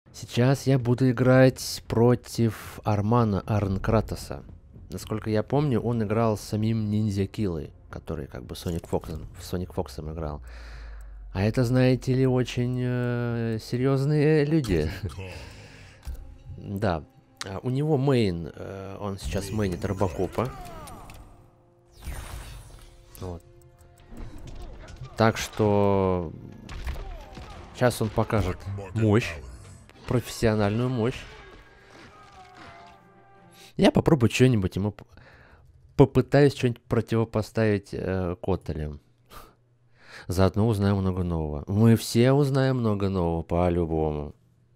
Сейчас я буду играть против Армана Арнкратоса. Насколько я помню, он играл с самим Ниндзя Киллой, который как бы Соник Фоксом играл. А это, знаете ли, очень серьезные люди. Да. У него мейн, он сейчас мейнит Робокопа. Вот. Так что сейчас он покажет мощь, профессиональную мощь. Я попробую что-нибудь ему... Попытаюсь что-нибудь противопоставить Коттелям. Заодно узнаем много нового. Мы все узнаем много нового, по-любому.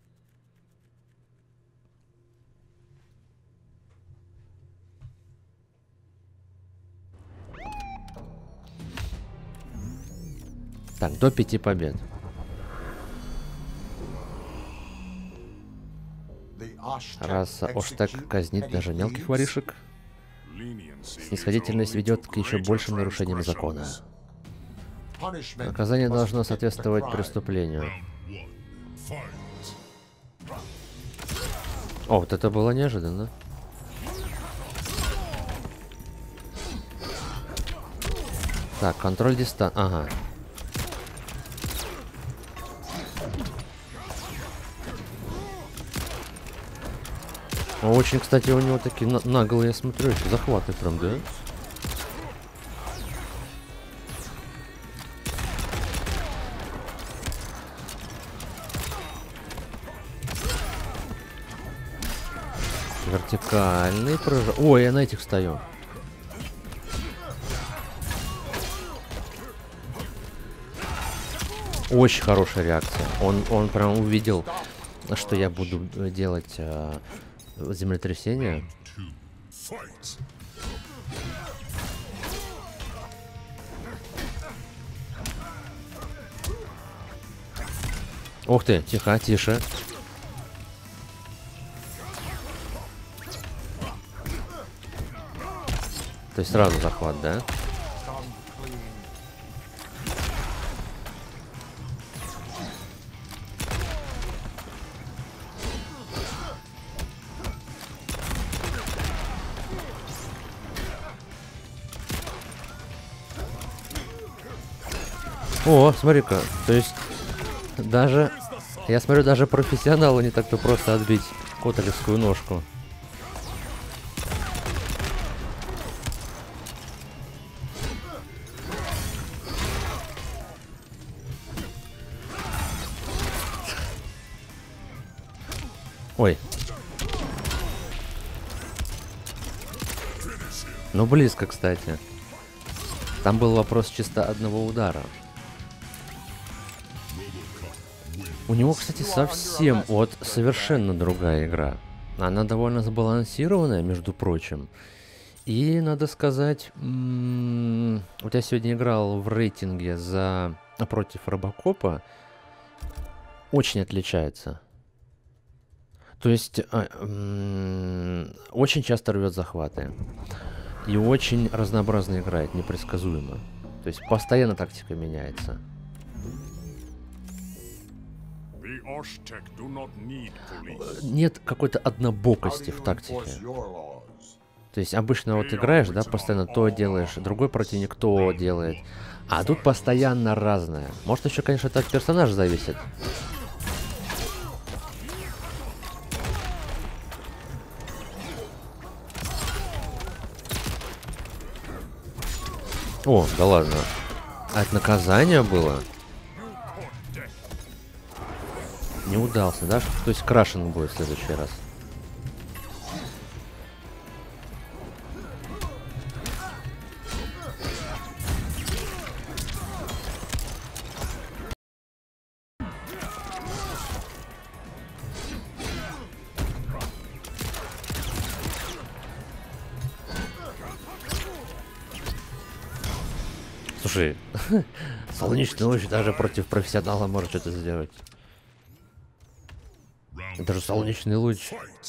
Так, до 5 побед. Раз Оштаг казнит даже мелких воришек, снисходительность ведет к еще большим нарушениям закона. Наказание должно соответствовать преступлению. О, вот это было неожиданно. Так, контроль дистанции. Ага. Очень, кстати, у него такие наглые, я смотрю, еще захваты прям, да? Вертикальный прыжок. Ой, я на этих стою. Очень хорошая реакция. Он прям увидел, что я буду делать землетрясение. Ух ты, тихо, тише. То есть сразу захват, да? О, смотри-ка, то есть даже, я смотрю, даже профессионалу не так-то просто отбить котелевскую ножку. Ой. Ну, близко, кстати. Там был вопрос чисто одного удара. У него, кстати, совсем вот совершенно другая игра. Она довольно сбалансированная, между прочим. И, надо сказать, вот я сегодня играл в рейтинге против Робокопа. Очень отличается. То есть, очень часто рвет захваты. И очень разнообразно играет, непредсказуемо. То есть, постоянно тактика меняется. Нет какой-то однобокости в тактике. То есть обычно вот играешь, да, постоянно то делаешь, другой противник то делает. А тут постоянно разное. Может еще, конечно, это от персонажа зависит. О, да ладно. А это наказание было? Не удался, да? То есть крашен будет в следующий раз. Слушай, солнечный луч даже против профессионала может что-то сделать. Это же солнечный луч.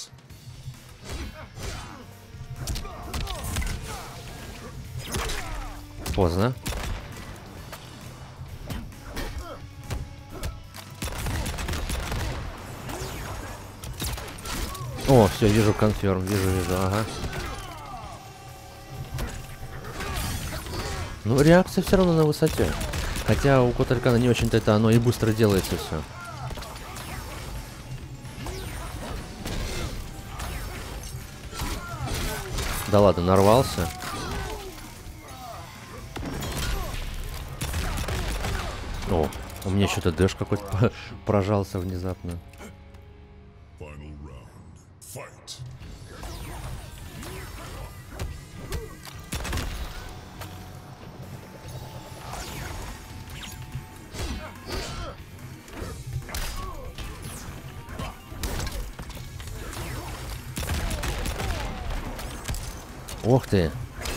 Поздно. О, все, вижу конферм, вижу, ага. Ну, реакция все равно на высоте. Хотя у Котарькана не очень-то это оно и быстро делается все. Да ладно, нарвался. О, у меня что-то дэш какой-то прожался внезапно. Ох ты.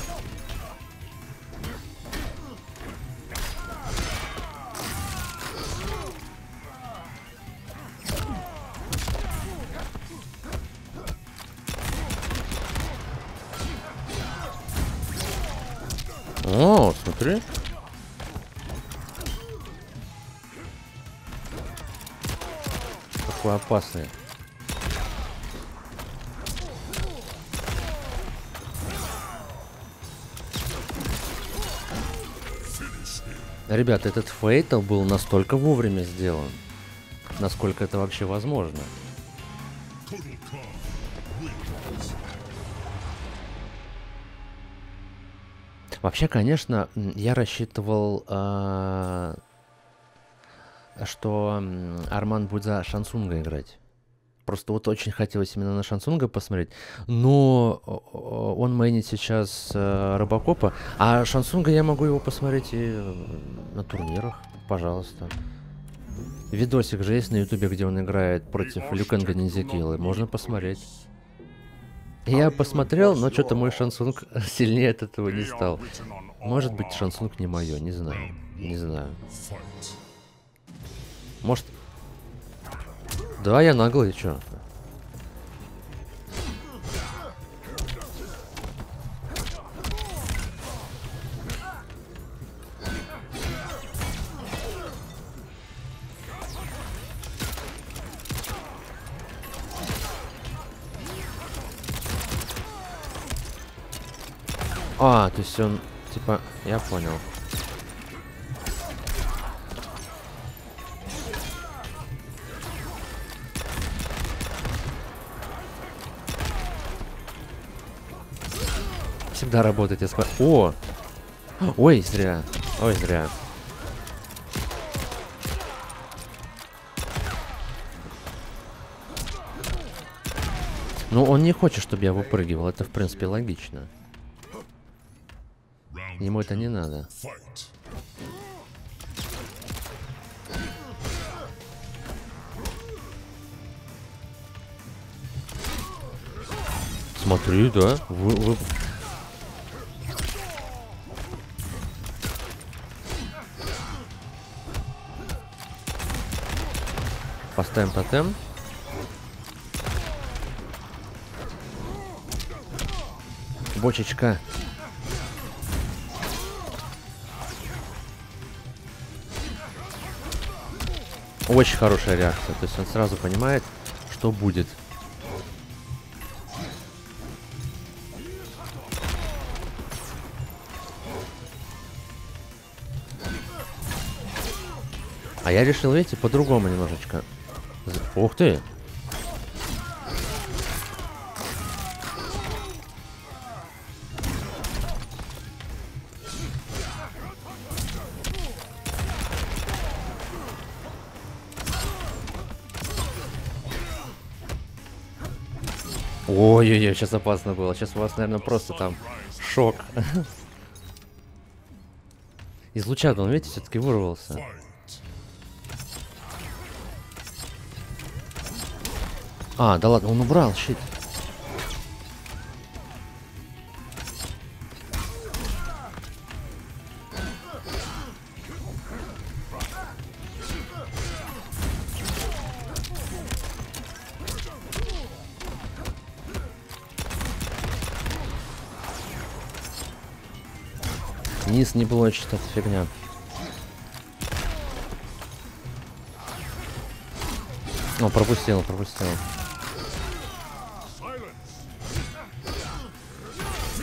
О, смотри. Какой опасный. Ребята, этот фейтл был настолько вовремя сделан, насколько это вообще возможно. Вообще, конечно, я рассчитывал, что Арман будет за Шансунга играть. Просто вот очень хотелось именно на Шансунга посмотреть. Но он мейнит сейчас Робокопа. А Шансунга я могу его посмотреть и на турнирах, пожалуйста. Видосик же есть на ютубе, где он играет против Люкенга Ниндзякиллы. Можно посмотреть. Я посмотрел, но что-то мой Шансунг сильнее от этого не стал. Может быть, Шансунг не мое, не знаю. Не знаю. Может... Да, я наглый, чё? А, то есть он, типа, я понял. Всегда работает, я смотрю. О! Ой, зря. Ой, зря. Ну, он не хочет, чтобы я выпрыгивал. Это, в принципе, логично. Ему это не надо. Смотри, да? Поставим тотем. Бочечка. Очень хорошая реакция. То есть он сразу понимает, что будет. А я решил, видите, по-другому немножечко. Ух ты! Ой-ой-ой, сейчас опасно было. Сейчас у вас, наверное, просто там шок. Из луча, он, видите, все-таки вырвался. А, да ладно, он убрал щит. Низ не блочит, это фигня. О, пропустил.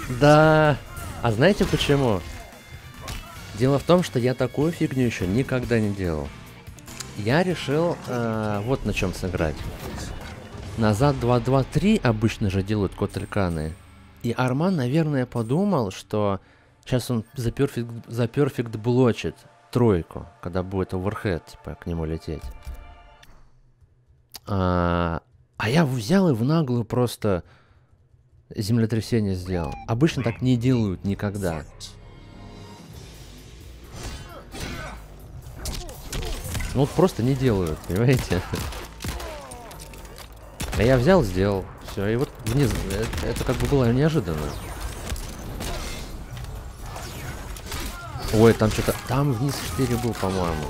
Да. А знаете почему? Дело в том, что я такую фигню еще никогда не делал. Я решил вот на чем сыграть. Назад 2-2-3 обычно же делают Котльканы. И Арман, наверное, подумал, что сейчас он за перфект блочит тройку, когда будет оверхед, типа, к нему лететь. А я взял и в наглую просто землетрясение сделал. Обычно так не делают никогда. Ну вот просто не делают, понимаете? А я взял, сделал. Все, и вот вниз. Это как бы было неожиданно. Ой, там что-то... Там вниз 4 был, по-моему.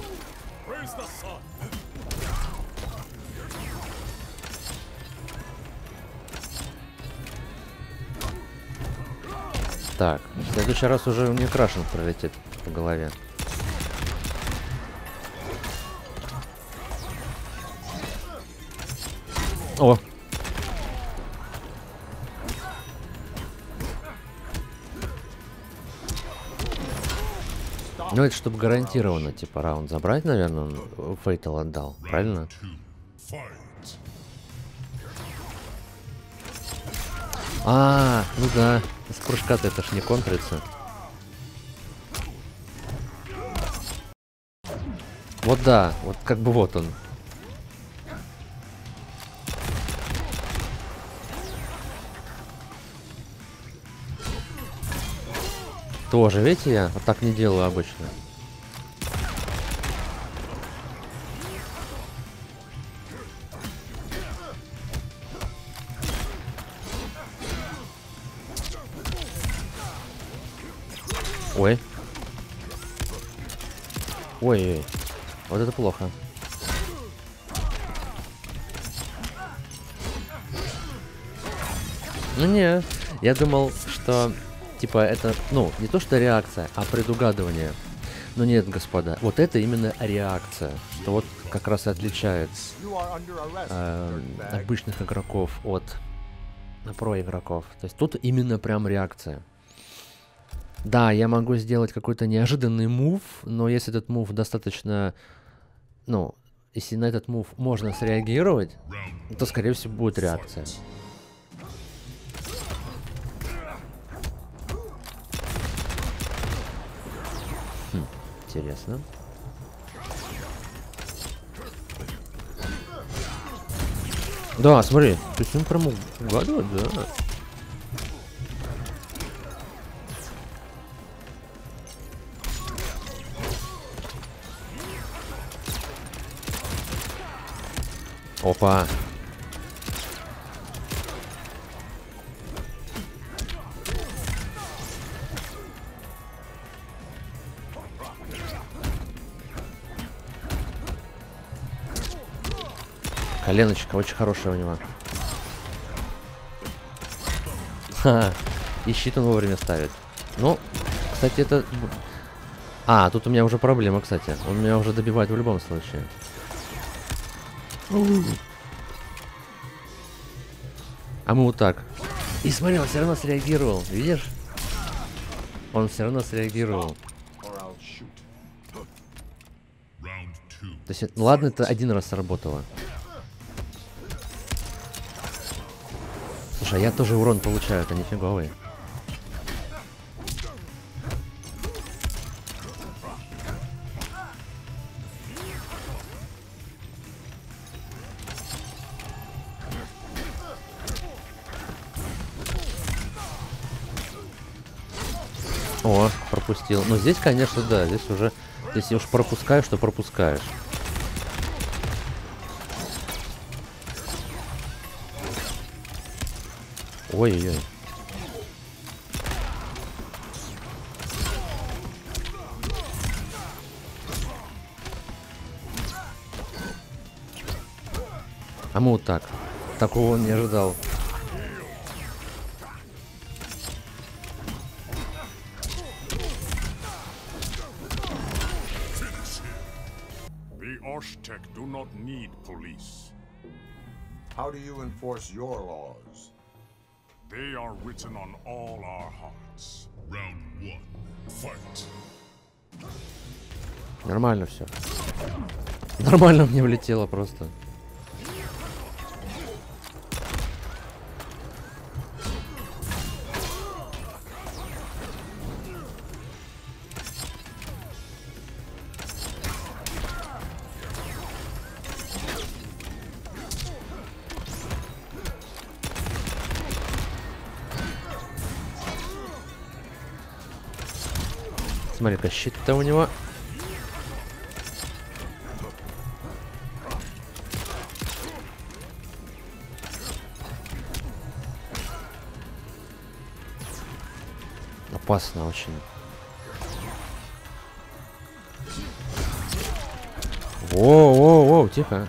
Так, в следующий раз уже мне крашен пролетит по голове. О! Ну это чтобы гарантированно, типа, раунд забрать, наверное, он Фейтал отдал, правильно? Ну да, с прыжка-то это ж не контрится. Вот да, вот как бы вот он. Тоже, видите, я вот так не делаю обычно. Ой. Ой-ой. Вот это плохо. Ну не, я думал, что типа это, ну, не то что реакция, а предугадывание. Но нет, господа, вот это именно реакция. Что вот как раз и отличает обычных игроков от про-игроков. То есть тут именно прям реакция. Да, я могу сделать какой-то неожиданный мув, но если этот мув достаточно, ну, если на этот мув можно среагировать, то, скорее всего, будет реакция. Интересно. Да, смотри, то есть он прям угадывает, да. Опа. Коленочка очень хорошая у него. Ха, и щит он вовремя ставит. Ну, кстати, это... тут у меня уже проблема, кстати. Он меня уже добивает в любом случае. А мы вот так. И смотри, он все равно среагировал. Видишь? Он все равно среагировал. То есть, ну ладно, это один раз сработало. Слушай, а я тоже урон получаю, это нифиговый. О, пропустил. Ну здесь, конечно, да, здесь уже... Если уж пропускаешь, то пропускаешь. Ой-ой-ой. А мы вот так. Такого он не ожидал. The Oshtek do not need police. How do you enforce your laws? They are written on all our hearts. Round 1. Fight. Нормально все. Нормально мне влетело просто. Смотри-ка, щит-то у него. Опасно очень. Воу, тихо.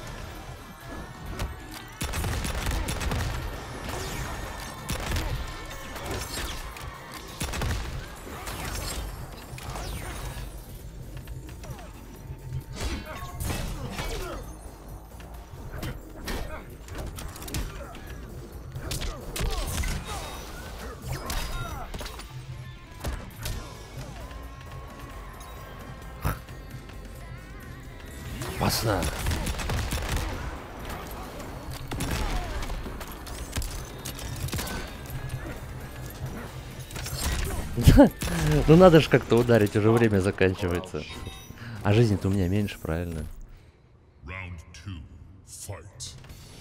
Опасно. Ну надо же как-то ударить, уже время заканчивается. А жизни-то у меня меньше, правильно? Round 2. Fight.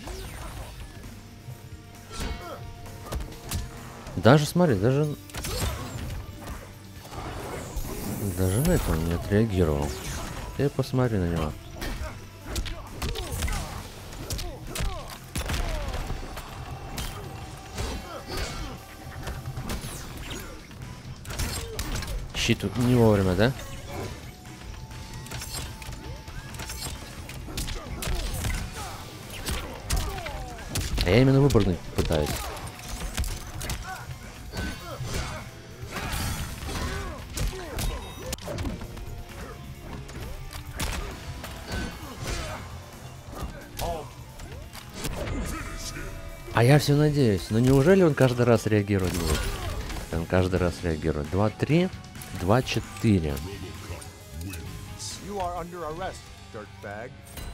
Даже смотри, даже на это он не отреагировал. Ты посмотри на него. Щит не вовремя, да? А я именно выпрыгнуть пытаюсь. А я все надеюсь. Но неужели он каждый раз реагировать будет? Он каждый раз реагирует. 2-3, 2-4. You are under arrest, dirtbag.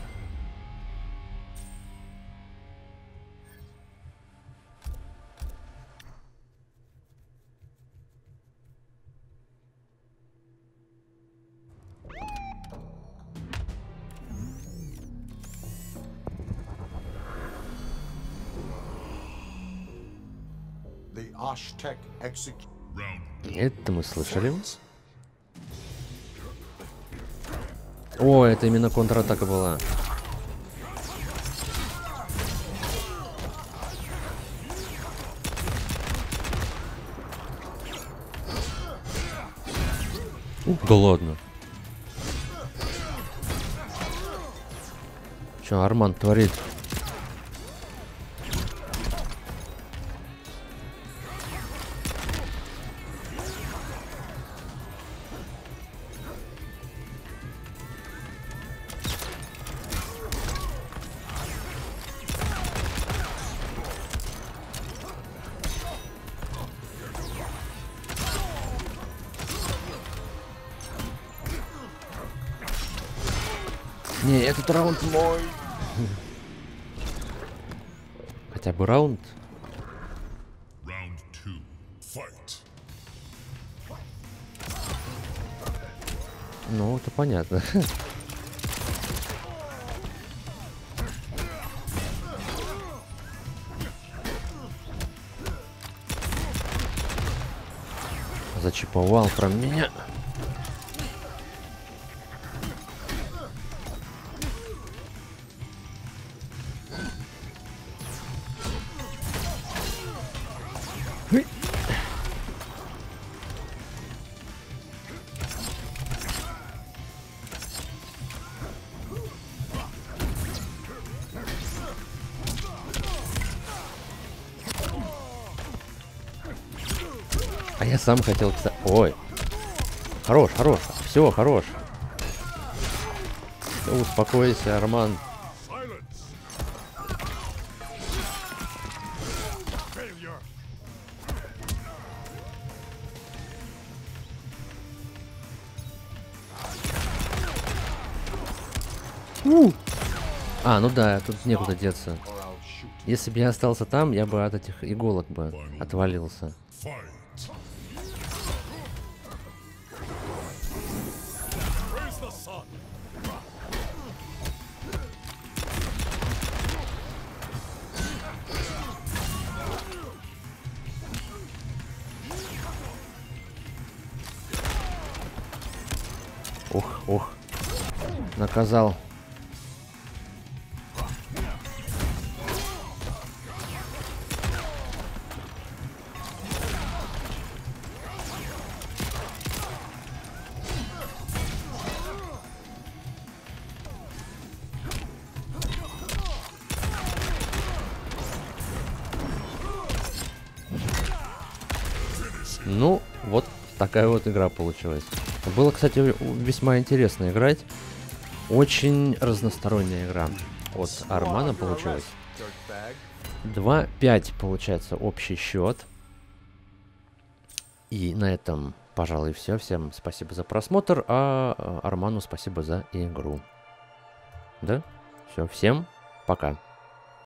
The Osh-Tech execute. Это мы слышали. О, это именно контратака была. Да ладно. Что Арман творит? Не, этот раунд мой. Хотя бы раунд. Round 2. Fight. Ну, это понятно. Зачиповал про меня. А я сам хотел... Ой. Хорош, хорош. Все, хорош. Всё, успокойся, Арман. Silence. Failure. А, ну да, тут некуда деться. or I'll shoot. Если бы я остался там, я бы от этих иголок бы отвалился. Fight. Praise the sun. Ух, ух. Наказал. Ну, вот такая вот игра получилась. Было, кстати, весьма интересно играть. Очень разносторонняя игра. От Армана Under получилась. arrest, dirtbag. 2-5 получается общий счет. И на этом, пожалуй, все. Всем спасибо за просмотр, а Арману спасибо за игру. Да? Все, всем пока.